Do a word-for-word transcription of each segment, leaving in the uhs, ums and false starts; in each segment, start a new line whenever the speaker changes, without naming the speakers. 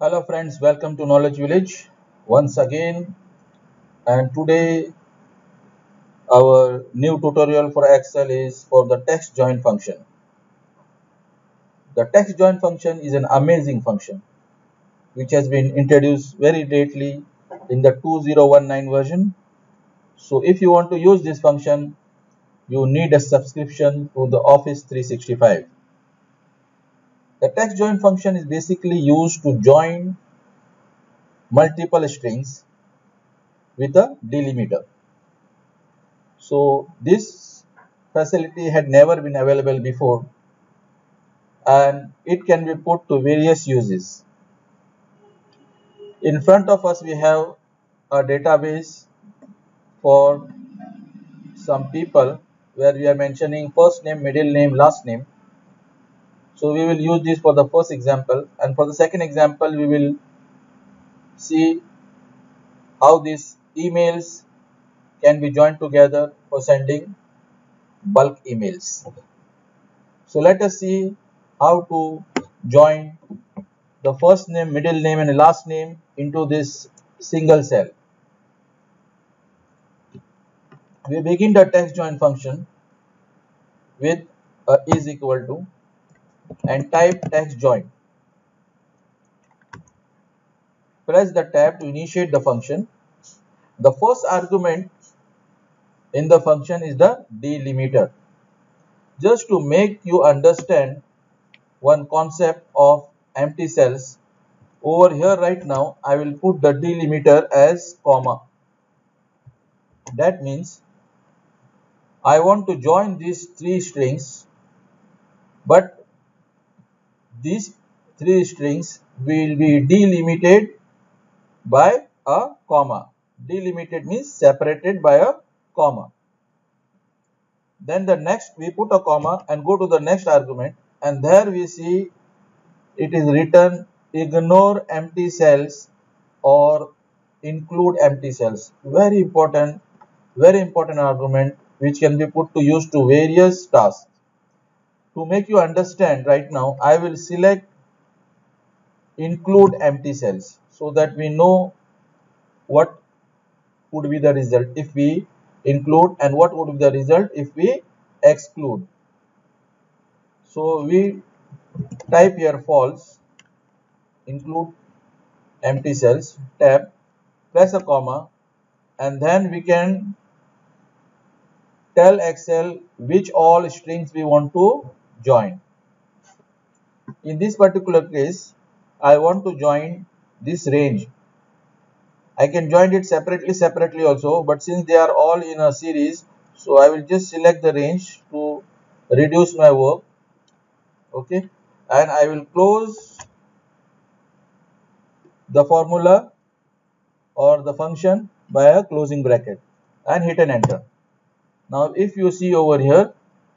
Hello friends, welcome to Knowledge Village once again, and today our new tutorial for Excel is for the text join function. The text join function is an amazing function which has been introduced very lately in the two thousand nineteen version. So if you want to use this function, you need a subscription to the Office three sixty-five. The text join function is basically used to join multiple strings with a delimiter. So this facility had never been available before, and it can be put to various uses. In front of us we have a database for some people where we are mentioning first name, middle name, last name. So we will use this for the first example, and for the second example we will see how these emails can be joined together for sending bulk emails. So let us see how to join the first name, middle name and last name into this single cell. We begin the text join function with a is equal to and type text join. Press the tab to initiate the function. The first argument in the function is the delimiter. Just to make you understand one concept of empty cells, over here right now I will put the delimiter as comma. That means I want to join these three strings, but these three strings will be delimited by a comma. Delimited means separated by a comma. Then the next we put a comma and go to the next argument, and there we see it is written ignore empty cells or include empty cells. Very important, very important argument which can be put to use to various tasks. To make you understand right now, I will select include empty cells so that we know what would be the result if we include and what would be the result if we exclude. So we type here false, include empty cells, tab, press a comma, and then we can tell Excel which all strings we want to join. In this particular case, I want to join this range. I can join it separately, separately also, but since they are all in a series, so I will just select the range to reduce my work. Okay, and I will close the formula or the function by a closing bracket and hit an enter. Now if you see over here,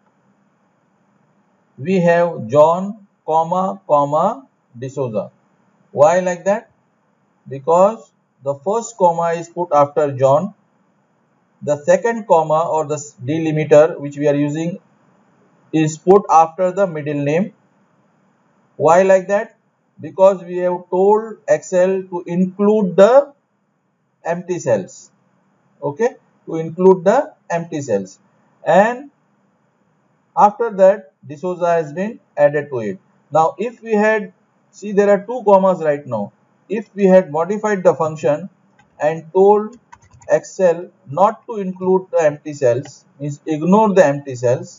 we have John, comma, comma, D'Souza. Why like that? Because the first comma is put after John, the second comma or the delimiter which we are using is put after the middle name. Why like that? Because we have told Excel to include the empty cells. Okay, to include the empty cells, and after that D'Souza has been added to it. Now if we had, see there are two commas right now, if we had modified the function and told Excel not to include the empty cells, means ignore the empty cells,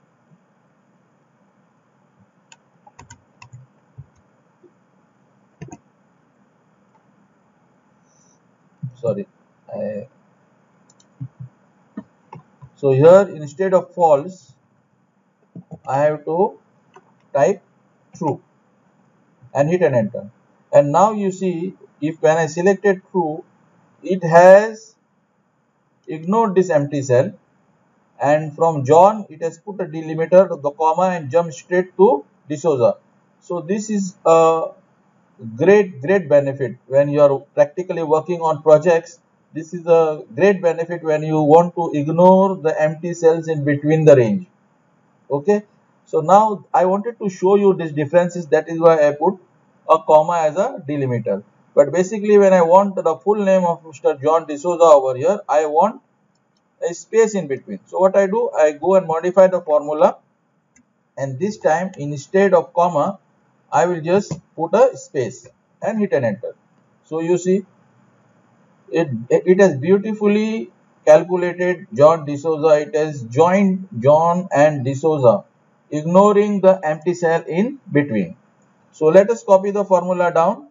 sorry I, so here instead of false I have to type true and hit an enter, and now you see if when I selected true, it has ignored this empty cell, and from John it has put a delimiter of the comma and jumped straight to D'Souza. So this is a great great benefit when you are practically working on projects. This is a great benefit when you want to ignore the empty cells in between the range. Okay, so now I wanted to show you these differences, that is why I put a comma as a delimiter. But basically when I want the full name of Mister John D'Souza over here, I want a space in between. So what I do, I go and modify the formula, and this time instead of comma, I will just put a space and hit an enter. So you see, it, it has beautifully calculated John D'Souza. It has joined John and D'Souza, ignoring the empty cell in between. So let us copy the formula down.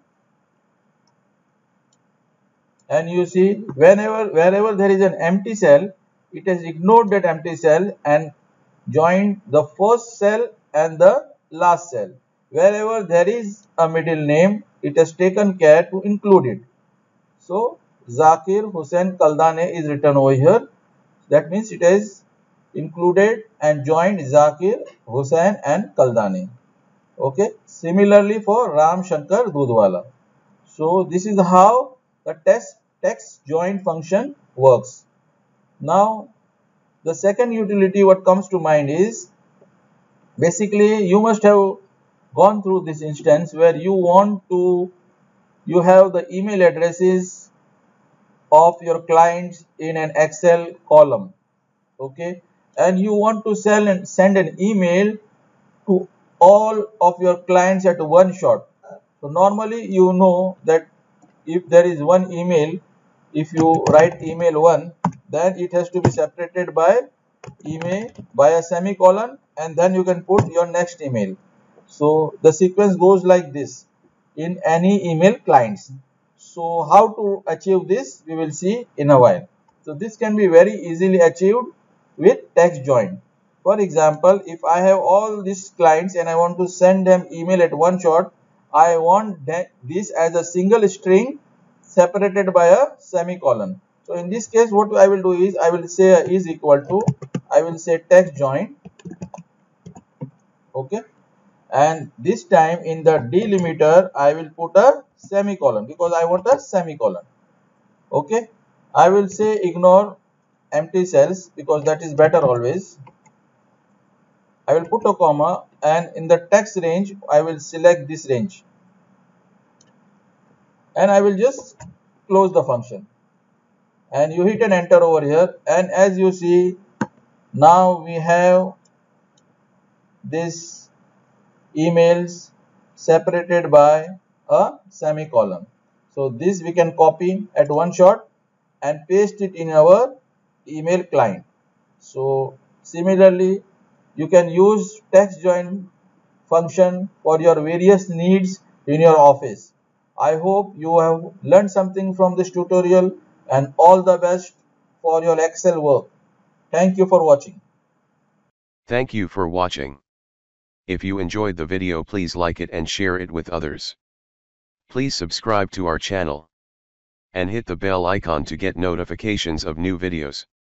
And you see, whenever wherever there is an empty cell, it has ignored that empty cell and joined the first cell and the last cell. Wherever there is a middle name, it has taken care to include it. So Zakir Hussain Kaldane is written over here. That means it has included and joined Zakir, Hussain and Kaldane. Okay. Similarly for Ram Shankar Dudhwala. So this is how the text text join function works. Now the second utility what comes to mind is, basically you must have gone through this instance where you want to, you have the email addresses of your clients in an Excel column, okay, and you want to sell and send an email to all of your clients at one shot. So normally you know that if there is one email, if you write email one, then it has to be separated by email by a semicolon, and then you can put your next email. So the sequence goes like this in any email clients. So how to achieve this, we will see in a while. So this can be very easily achieved with text join. For example, if I have all these clients and I want to send them email at one shot, I want this as a single string separated by a semicolon. So in this case, what I will do is, I will say is equal to, I will say text join, okay, and this time in the delimiter I will put a semicolon because I want a semicolon. Okay, I will say ignore empty cells because that is better always. I will put a comma, and in the text range I will select this range, and I will just close the function, and you hit an enter over here, and as you see, now we have this emails separated by a semicolon. So this we can copy at one shot and paste it in our email client. So similarly, you can use text join function for your various needs in your office. I hope you have learned something from this tutorial, and all the best for your Excel work. Thank you for watching.
Thank you for watching. If you enjoyed the video, please like it and share it with others. Please subscribe to our channel and hit the bell icon to get notifications of new videos.